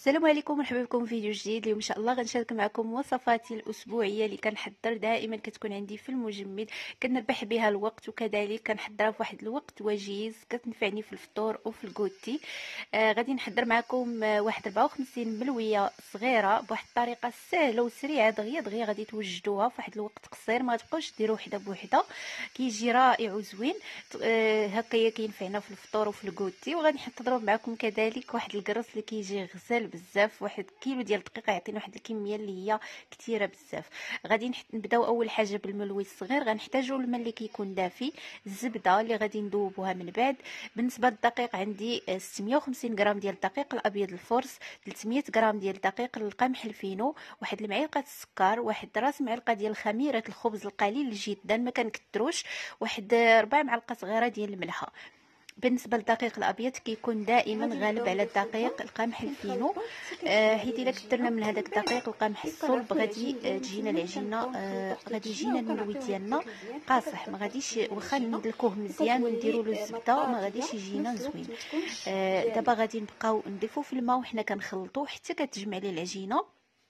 السلام عليكم، مرحبا بكم في فيديو جديد. اليوم ان شاء الله غنشارك معكم وصفاتي الاسبوعيه اللي كنحضر دائما كتكون عندي في المجمد، كنربح بها الوقت وكذلك كنحضرها في واحد الوقت وجيز كتنفعني في الفطور وفي الكوتي. غادي نحضر معكم واحد 54 ملويه صغيره بواحد الطريقه سهله وسريعه دغيا دغيا، غادي توجدوها في واحد الوقت قصير، ما تبقاوش ديروا وحده بوحده، كيجي رائع وزوين. هكايا كينفعنا في الفطور وفي الكوتي. وغادي نضرب معكم كذلك واحد القرص اللي كيجي غزال بزاف، واحد كيلو ديال الدقيق يعطينا واحد الكميه اللي هي كثيره بزاف. غادي نبداو اول حاجه بالملوي الصغير. غنحتاجوا الماء اللي كيكون دافي، الزبده اللي غادي ندوبوها من بعد. بالنسبه للدقيق عندي 650 غرام ديال الدقيق الابيض الفرس، 300 غرام ديال دقيق القمح الفينو، واحد المعلقه السكر، واحد راس معلقه ديال خميره الخبز القليل جدا ما كنكثروش، واحد 4 معالق صغيره ديال الملحه. بالنسبه للدقيق الابيض كيكون دائما غالب على الدقيق القمح الفينو، حيت الا كثرنا من هذاك الدقيق القمح الصلب غادي تجينا العجينه، غادي يجينا الملوي ديالنا قاصح، ما غاديش واخا ندلكوه مزيان ونديروا له الزبده ما غاديش يجينا زوين. دابا غادي نبقاو نضيفوا في الماء وحنا كنخلطوا حتى كتجمع لي العجينه.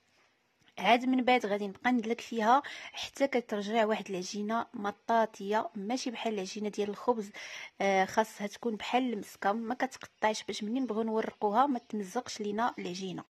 عاد من بعد غادي نبقى ندلك فيها حتى كترجع واحد العجينه مطاطيه، ماشي بحال العجينه ديال الخبز. خاصها تكون بحال المسكم، ما كتقطعش، باش منين نبغيو نورقوها ما تمزقش لينا العجينه.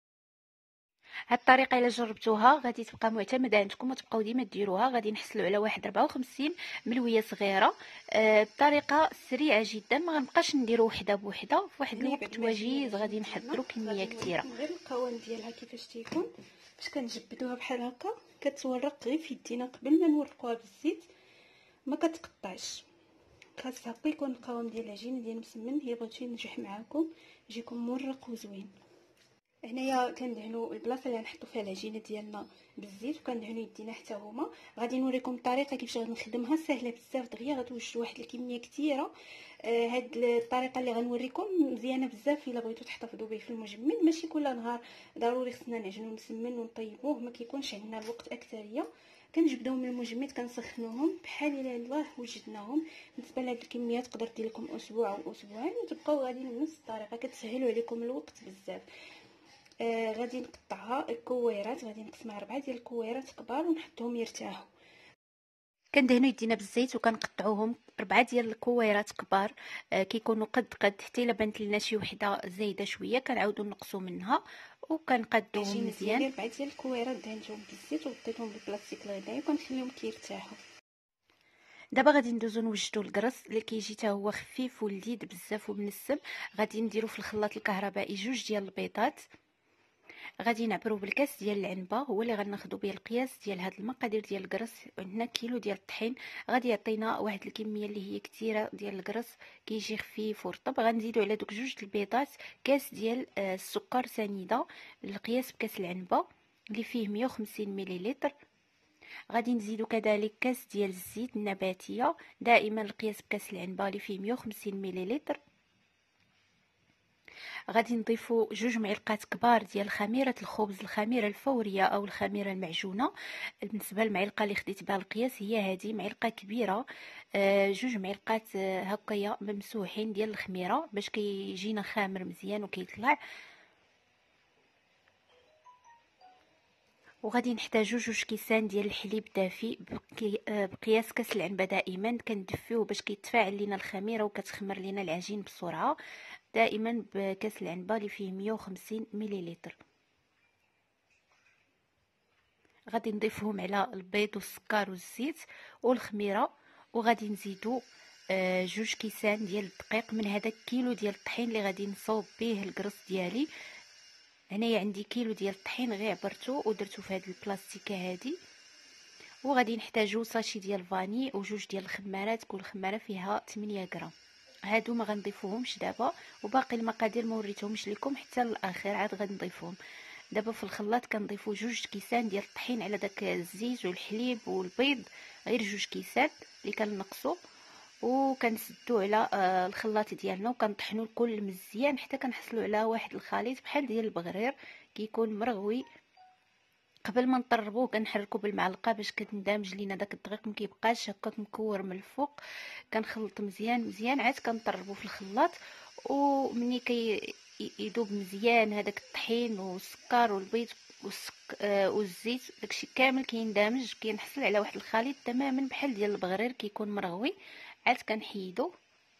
هاد الطريقه الا جربتوها غادي تبقى معتمده عندكم وتبقاو ديما ديروها. غادي نحصلوا على واحد 54 ملويه صغيره بطريقه سريعه جدا، ما غنبقاش نديرو وحده بوحده، في واحد الوقت وجيز غادي نحضروا كميه كثيره. غير القوام ديالها كيفاش تيكون، باش كنجبدوها بحال هكا كتورق غير في يدينا قبل ما نورقوها بالزيت، ما كتقطعش. خاص هكا يكون القوام ديال العجينه ديال المسمن. هي بغيتو ينجح معاكم يجيكم مورق وزوين. هنايا كندهنوا البلاصه اللي غنحطوا فيها العجينه ديالنا بالزيت، وكندهنوا يدينا حتى هما. غادي نوريكم الطريقه كيفاش غنخدمها، سهله بزاف دغيا غتوجدوا واحد الكميه كثيره. هاد الطريقه اللي غنوريكم مزيانه بزاف الا بغيتو تحتفظوا به في المجمد. ماشي كل نهار ضروري خصنا نعجنوا المسمن ونطيبوه، ما كيكونش عندنا الوقت اكثريه. كنجبدوهم من المجمد كنسخنوهم بحال الا الله وجدناهم. بالنسبه لهاد الكميه تقدر دير لكم اسبوع او اسبوعين وتبقاو غاديين بنفس الطريقه، كتسهلوا عليكم الوقت بزاف. غادي نقطعها الكويرات، غادي نقسمها 4 ديال الكويرات كبار ونحطهم يرتاحوا. كندهنوا يدينا بالزيت وكنقطعوهم 4 ديال الكويرات كبار، كيكونوا قد حتى الا بانت لنا شي وحده زايده شويه كنعاودوا نقصوا منها وكنقادوهم مزيان. 4 ديال الكويرات دهنتهم بالزيت وغطيتهم بالبلاستيك الغذائي وكنخليهم كيرتاحوا. دابا غادي ندوزو نوجدوا الكرص اللي كيجي حتى هو خفيف ولذيذ بزاف وبنسم. غادي نديرو في الخلاط الكهربائي 2 ديال البيضات. غادي نعبرو بالكاس ديال العنبه، هو اللي غناخدو به القياس ديال هاد المقادير ديال الكرص. عندنا كيلو ديال الطحين، غادي يعطينا واحد الكميه اللي هي كثيره ديال الكرص، كيجي خفيف ورطب. غنزيدو على دوك 2 البيضات كاس ديال السكر سنيده، القياس بكاس العنبه اللي فيه 150 مليلتر. غادي نزيدو كذلك كاس ديال الزيت النباتيه، دائما القياس بكاس العنبه اللي فيه 150 مليلتر. غادي نضيفو 2 معلقات كبار ديال خميره الخبز، الخميره الفوريه او الخميره المعجونه. بالنسبه للمعلقه اللي خديت بها القياس هي هذه معلقه كبيره، 2 معلقات هكايا ممسوحين ديال الخميره باش كيجينا خامر مزيان وكيطلع. وغادي نحتاجو 2 كيسان ديال الحليب دافي بقياس كاس العنبه. دائما كندفيوه باش كيتفاعل لينا الخميره وكتخمر لينا العجين بسرعه، دائما بكاس العنبه اللي فيه 150 مليلتر. غادي نضيفهم على البيض والسكر والزيت والخميره. وغادي نزيدو 2 كيسان ديال الدقيق من هذاك كيلو ديال الطحين اللي غادي نصوب به الكرص ديالي. هنايا عندي كيلو ديال الطحين غير عبرته ودرتو في هذه البلاستيكه هذه. وغادي نحتاجو ساشي ديال فاني و2 ديال الخمارات، كل خماره فيها 8 غرام. هادو ما غنضيفوهمش دابا، وباقي المقادير ما وريتهمش لكم حتى الاخر، عاد غنضيفهم. دابا في الخلاط كنضيفو 2 كيسان ديال الطحين على داك الزيت والحليب والبيض، غير 2 كيسان اللي كنقصو، وكنسدو على الخلاط ديالنا وكنطحنوا الكل مزيان حتى كنحصلوا على واحد الخليط بحال ديال البغرير، كيكون مرغوي. قبل ما نطربوه كنحركو بالمعلقه باش كتندمج لينا داك الدقيق، ما كيبقاش هكاك مكور من الفوق. كنخلط مزيان مزيان، عاد كنطربوه في الخلاط. ومني يذوب مزيان هذاك الطحين والسكر والبيض والزيت، داكشي كامل كيندمج، كنحصل على واحد الخليط تماما بحال ديال البغرير كيكون مرغوي. عاد كنحيدو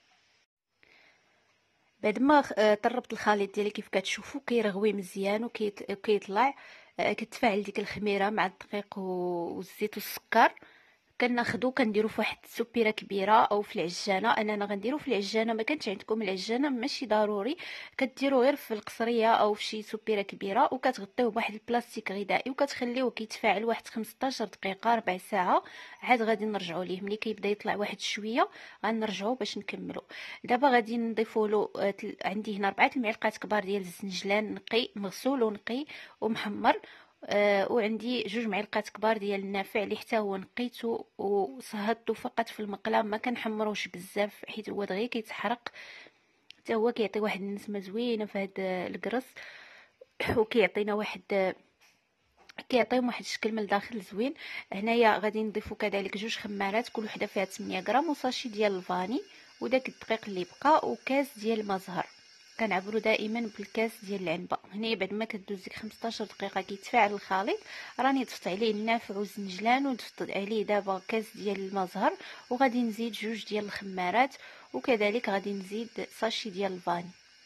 بعد ما طربت الخليط ديالي كيف كتشوفوا كيرغوي مزيان وكيطلع. كتفاعل ديك الخميره مع الدقيق والزيت والسكر. كناخدو كنديرو فواحد السوبيره كبيره او في العجانه. انا غنديرو في العجانه، ما كانش عندكم العجانه ماشي ضروري، كديرو غير في القصريه او في شي سوبيره كبيره، وكتغطيوه بواحد البلاستيك غذائي وكتخليوه كيتفاعل واحد 15 دقيقه ربع ساعه. عاد غادي نرجعوا ليه ملي كيبدا يطلع واحد شويه، غنرجعوا باش نكملوا. دابا غادي نضيفوا له عندي هنا 4 المعالق كبار ديال الزنجلان نقي مغسول ونقي ومحمر. وعندي 2 معالق كبار ديال النافع اللي حتى هو نقيته وصهدته فقط في المقله، ما كنحمروش بزاف حيت هو دغيا كيتحرق. حتى هو كيعطي واحد النسمه زوينه في هذا الكرص وكيعطينا واحد كيعطيهم واحد الشكل من الداخل زوين. هنايا غادي نضيفوا كذلك 2 خمارات كل وحده فيها 8 غرام وصاشي ديال الفاني وداك الدقيق اللي بقى وكاس ديال المزهر. كنعبروا دائما بالكاس ديال العنبه. هنا بعد ما كدوز ديك 15 دقيقه كيتفاعل الخليط، راني ضفت عليه النافع والزنجلان وضفت عليه دابا كاس ديال المزهر، وغادي نزيد 2 ديال الخمارات وكذلك غادي نزيد ساشي ديال الفاني.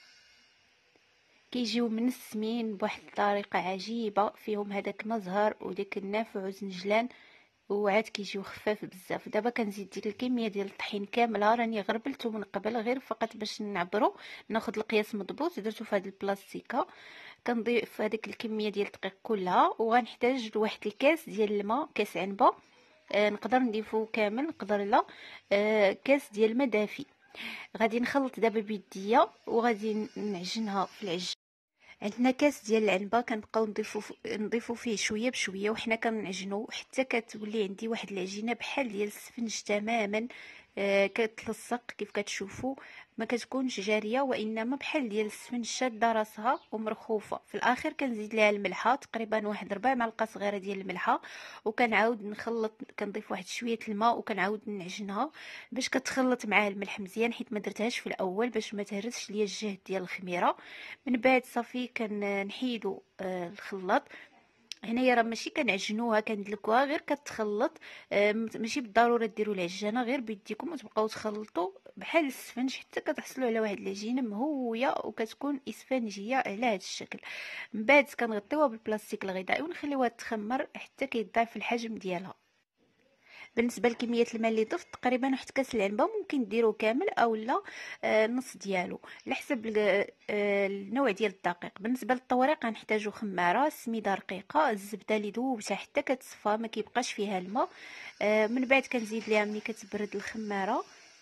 كيجيو منسمين بواحد الطريقه عجيبه، فيهم هذاك مزهر وديك النافع والزنجلان، وعاد كيجيو خفاف بزاف. دابا كنزيد ديك الكميه ديال الطحين كامله، راني غربلته من قبل غير فقط باش نعبرو. ناخذ القياس مضبوط درتو في هذه البلاستيكه. كنضيف هذيك الكميه ديال الدقيق كلها، وغنحتاج لواحد الكاس ديال الماء، كاس عنبه. نقدر نضيفو كامل نقدر لا. كاس ديال الماء دافي. غادي نخلط دابا بيديا وغادي نعجنها في العجين. عندنا كاس ديال العنبه كنبقاو نضيفو فيه شويه بشويه وحنا كنعجنو حتى كتولي عندي واحد العجينه بحال ديال السفنج تماما. كتلصق كيف كتشوفوا، ما كتكونش جاريه وانما بحال ديال السفنج شاده راسها ومرخوفه. في الاخر كنزيد ليها الملحه تقريبا واحد 4 معالق صغيره ديال الملحه، وكنعاود نخلط، كنضيف واحد شويه الماء وكنعاود نعجنها باش كتخلط معاه الملح مزيان، حيت ما درتهاش في الاول باش ما تهرسش ليا الجهد ديال الخميره. من بعد صافي كنحيدو الخلاط. هنايا راه ماشي كنعجنوها كندلكوها، غير كتخلط. ماشي بالضروره ديروا العجانه، غير بيديكم وتبقاو تخلطوا بحال السفنج حتى كتحصلوا على واحد العجينه مهويه وكتكون اسفنجيه على هذا الشكل. من بعد كنغطيوها بالبلاستيك الغذائي ونخليوها تخمر حتى كيضاعف الحجم ديالها. بالنسبه لكميه الماء اللي ضفت تقريبا واحد كاس العنبه، ممكن ديرو كامل او لا نص ديالو على حسب النوع ديال الدقيق. بالنسبه للطوريق غنحتاجو خماره، سميده رقيقه، الزبده اللي ذوبتها حتى كتصفى ما كيبقاش فيها الماء. من بعد كنزيد ليها ملي كتبرد الخماره،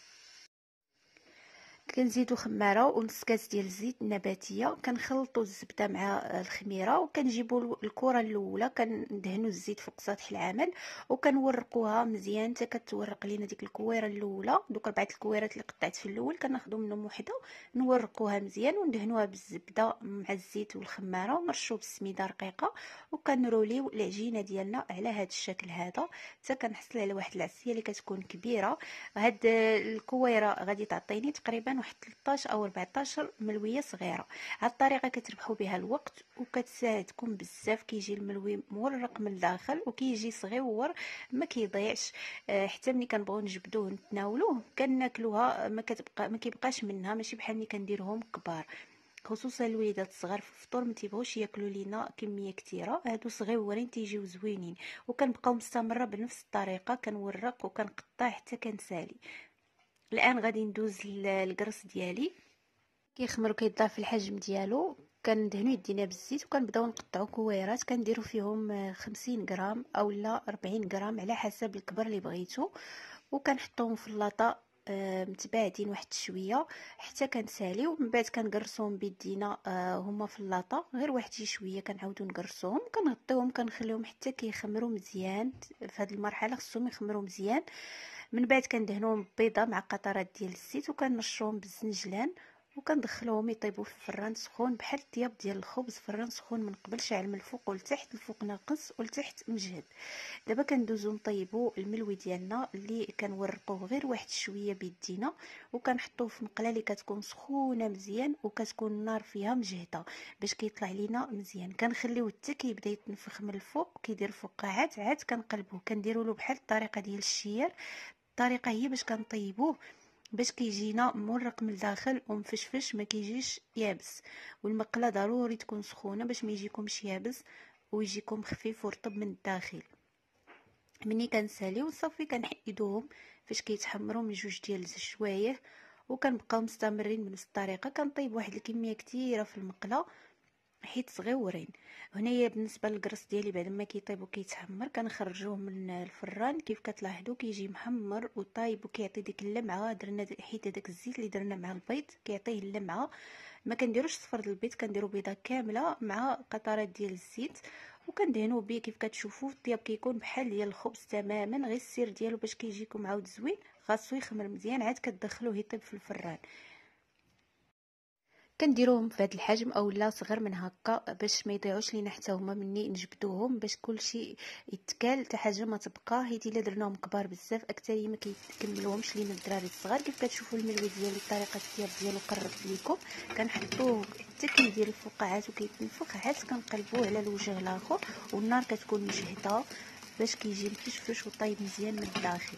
كنزيدو خماره ونص كاس ديال الزيت النباتيه. كنخلطوا الزبده مع الخميره وكنجيبوا الكره الاولى كندهنوا الزيت فوق سطح العمل وكنورقوها مزيان حتى كتورق لينا ديك الكويره الاولى. دوك 4 الكويرات اللي قطعت في الاول كناخذوا منهم وحده نورقوها مزيان وندهنوها بالزبده مع الزيت والخماره ونرشوا بالسميده رقيقه وكنروليو العجينه ديالنا على هذا الشكل هذا حتى كنحصل على واحد العصيه اللي كتكون كبيره. هاد الكويره غادي تعطيني تقريبا واحد 13 او 14 ملويه صغيره. هاد الطريقه كتربحوا بها الوقت وكتساعدكم بزاف. كيجي الملوي مورق من الداخل وكيجي صغيور ما كيضيعش. حتى ملي كنبغيو نجبدوه نتناولوه كناكلوها ما كيبقاش منها، ماشي بحال ملي كنديرهم كبار. خصوصا الوليدات الصغار في الفطور ما تيبغوش ياكلوا لينا كميه كثيره، هادو صغيورين تيجيو زوينين. وكنبقاو مستمره بنفس الطريقه، كنورق وكنقطع حتى كنسالي. الان غادي ندوز للقرص ديالي. كيخمر وكيضاعف الحجم ديالو، كندهنو يدينا بالزيت وكنبداو نقطعو كويرات. كنديرو فيهم 50 غرام او لا 40 غرام على حسب الكبر اللي بغيتو، وكنحطوهم في اللاطه متباعدين واحد شويه حتى كنساليو. من بعد كنقرصوهم بيدينا هما في اللاطه غير واحد شويه، كنعاودو نقرصوهم كنغطيوهم كنخليهم حتى كيخمروا مزيان. في هذه المرحله خصهم يخمروا مزيان. من بعد كندهنوهم بيضه مع قطرات ديال الزيت وكنرشوهم بالزنجلان وكندخلوهم يطيبوا في الفران سخون بحال الطياب ديال الخبز، فران سخون من قبل شاعل من الفوق والتحت، الفوق ناقص والتحت مجهد. دابا كندوزو نطيبوا الملوي ديالنا اللي كنورقوه غير واحد شويه بيدينا، وكنحطوه في مقله اللي كتكون سخونه مزيان وكتكون النار فيها مجهده باش كيطلع لينا مزيان. كنخليوه حتى كيبدا يتنفخ من الفوق كيدير فقاعات، عاد كنقلبوه كنديروا له بحال الطريقه ديال الشيار. الطريقه هي باش كنطيبوه باش كيجينا مورق من الداخل ومفشفش، ما كيجيش يابس. والمقله ضروري تكون سخونه باش ما يجيكمش يابس ويجيكم خفيف ورطب من الداخل. مني كنساليو صافي كنحيدوهم فاش كيتحمروا من 2 ديال الشوايه، وكنبقاو مستمرين بنفس الطريقه. كنطيب واحد الكميه كثيره في المقله حيت صغيورين. هنايا بالنسبه للقرص ديالي بعد ما كيطيب وكيتحمر كنخرجوه من الفران، كيف كتلاحظوا كيجي محمر وطايب وكيعطي ديك اللمعه. درنا حيت هذاك الزيت اللي درنا مع البيض كيعطيه اللمعه. ما كنديروش صفر البيض، كنديرو بيضه كامله مع قطرات ديال الزيت وكندهنوه به. كيف كتشوفوا الطياب كيكون بحال ديال الخبز تماما، غير السير ديالو باش كيجيكم عاود زوين خاصو يخمر مزيان، عاد كتدخلوه يطيب في الفران. كنديروهم في هذا الحجم اولا صغر من هكا باش ما يضيعوش لينا حتى هما مني نجبدوهم، باش كلشي يتكال حتى حاجه ما تبقى. حيت الا درناهم كبار بزاف اكثر ما كيكملوهمش لينا الدراري الصغار. كيف كتشوفوا الملوي ديالي طريقه الطياب ديالو قربت لكم. كنحطوه حتى كيدير الفقاعات وكيتنفخ، عاد كنقلبوه على الوجه الاخر والنار كتكون مجهده باش كيجي مفشفش وطيب مزيان من الداخل.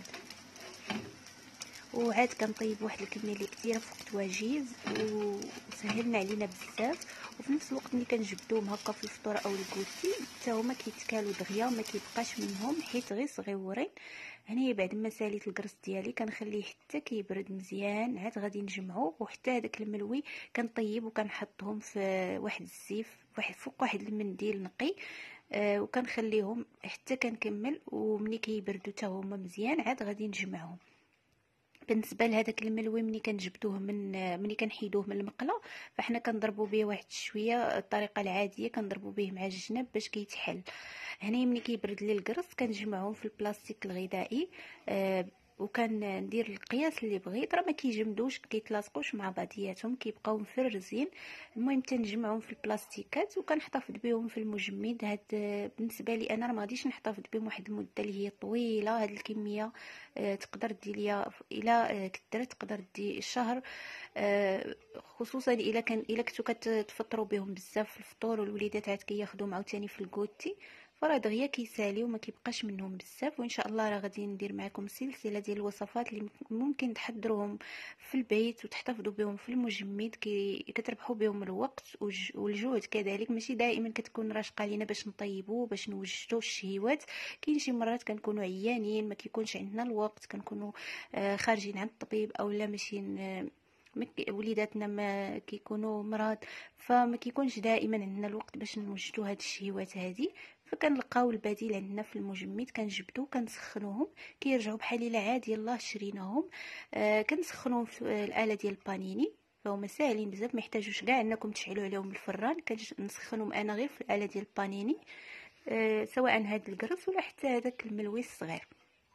وعاد كنطيب واحد الكميه اللي كثيره في وقت وجيز وسهلنا علينا بزاف. وفي نفس الوقت ملي كنجبدوهم هكا في الفطور او الكوتي حتى هما كيتكالوا دغيا ما كيبقاش منهم حيت غير صغيورين. هنايا بعد ما ساليت القرص ديالي كنخليه حتى كيبرد مزيان، عاد غادي نجمعوه. وحتى هذاك الملوي كنطيب وكنحطهم في واحد الزيف فوق واحد المنديل نقي. وكنخليهم حتى كنكمل، ومني كيبردوا حتى هما مزيان عاد غادي نجمعهم. بالنسبه لهذاك الملوي ملي كنحيدوه من المقله فاحنا كنضربوا به واحد شويه الطريقه العاديه، كنضربوا به مع الجناب باش كيتحل. هنا ملي كيبرد لي القرص كنجمعهم في البلاستيك الغذائي. وكندير القياس اللي بغيت، راه ما كيجمدوش كيتلاصقوش مع بعضياتهم كيبقاو مفرزين. المهم تنجمعهم في البلاستيكات وكنحتفظ بهم في المجمد. هاد بالنسبه لي انا راه ما غاديش نحتفظ بهم واحد المده اللي هي طويله. هاد الكميه تقدر دير الى كثرت تقدر دير شهر. خصوصا الا كنتو كتفطروا بهم بزاف في الفطور والوليدات عاد كياخذوهم عاوتاني في الكوتي، فراه دغيا كيساليو وما كيبقاش منهم بزاف. وان شاء الله راه غادي ندير معكم سلسله ديال الوصفات اللي ممكن تحضروهم في البيت وتحتفظوا بهم في المجمد، كتربحوا بهم الوقت والجهد كذلك. ماشي دائما كتكون راشقه لينا باش نطيبوا باش نوجدوا الشهيوات. كاين شي مرات كنكونوا عيانين ما كيكونش عندنا الوقت، كنكونوا خارجين عند الطبيب اولا ماشيين وليداتنا ما كيكونوا مرض، فما كيكونش دائما عندنا الوقت باش نوجدوا هاد الشهيوات هذه. فكنلقاو البديل عندنا في المجمد، كنجبدو كنسخنوهم كيرجعوا بحال الا عاد يلاه شريناهم. كنسخنوهم في الاله ديال البانيني، فهما ساهلين بزاف ما يحتاجوش كاع انكم تشعلوا عليهم الفران. كنسخنهم انا غير في الاله ديال البانيني. سواء هاد القرص ولا حتى هذاك الملوي الصغير.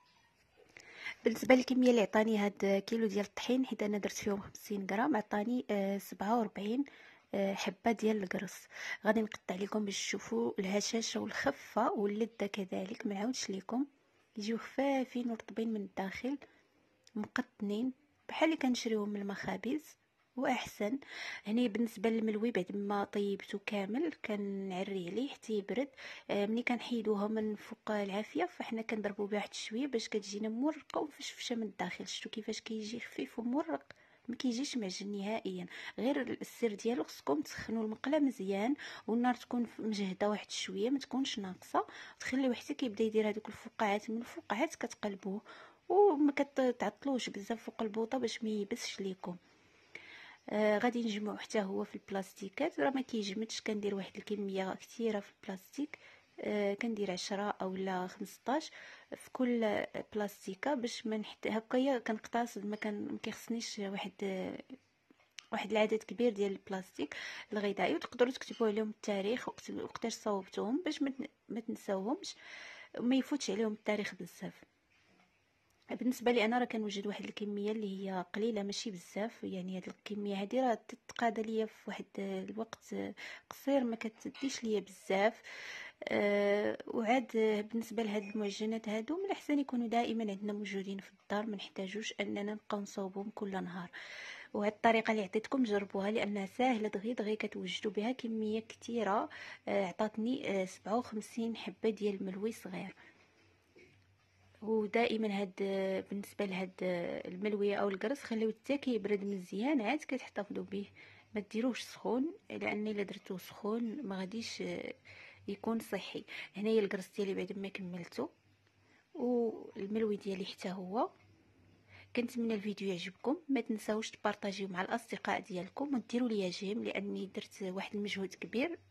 بالنسبه للكميه اللي عطاني هاد كيلو ديال الطحين، حيت انا درت فيهم 50 غرام، عطاني 47 حبه ديال القرص. غادي نقطع لكم باش تشوفوا الهشاشه والخفه واللذه كذلك. ما نعاودش لكم، يجيو خفافين ورطبين من الداخل مقطنين بحال اللي كنشريوهم من المخابز واحسن. هنا بالنسبه للملوي بعد ما طيبته كامل كنعري عليه حتى يبرد. ملي كنحيدوها من فوق العافيه فاحنا كنضربوا بها واحد شويه باش كتجينا مرقه ومفشفشه من الداخل. شفتوا كيفاش كيجي خفيف ومرق، ما كيجيش معجن نهائيا. غير السر ديالو خصكم تسخنوا المقله مزيان والنار تكون مجهده واحد شويه ما تكونش ناقصه، تخليوه حتى كيبدا يدير هذوك الفقاعات من الفوق، عاد كتقلبوه وما كتعطلوش بزاف فوق البوطه باش ما يبسش ليكم. غادي نجمعو حتى هو في البلاستيكات، راه ما كيجمدش. كندير واحد الكميه كثيره في البلاستيك، كندير 10 اولا 15 في كل بلاستيكه باش ما هكايا كنقتصد. ما كيخصنيش واحد العدد كبير ديال البلاستيك الغذائي. وتقدروا تكتبوا عليهم التاريخ وقتاش صوبتوهم باش ما تنساوهمش وما يفوتش عليهم التاريخ بزاف. بالنسبه لي انا راه كنوجد واحد الكميه اللي هي قليله ماشي بزاف، يعني هاد الكميه هادي راه تتقاضى ليا في واحد الوقت قصير، ما كتديش ليا بزاف. وعاد بالنسبه لهاد المعجنات هادو من الاحسن يكونوا دائما عندنا موجودين في الدار، ما نحتاجوش اننا نبقاو نصاوبهم كل نهار. وهاد الطريقه اللي عطيتكم جربوها لانها ساهله دغيا كتوجدوا بها كميه كثيره. عطاتني 57 حبه ديال الملوي صغير. ودائما هاد بالنسبه لهاد الملويه او القرص خليوه حتى كيبرد مزيان عاد كتحتفظوا به، ما ديروش سخون، لان الا درتوه سخون ما غاديش يكون صحي. هنايا القرص ديالي بعد ما كملته، والملوي ديالي حتى هو. كنتمنى الفيديو يعجبكم، ما تنساوش تبارطاجيو مع الاصدقاء ديالكم وديروا ليا جيم، لاني درت واحد المجهود كبير